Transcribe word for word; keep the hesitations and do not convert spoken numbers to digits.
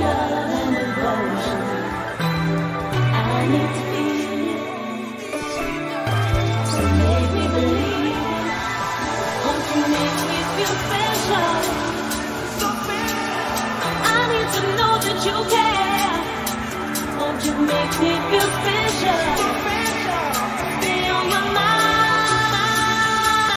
love and devotion. I need to feel it, so make me believe. Won't you make me feel special? I need to know that you care. Won't you make me feel special? Stay on my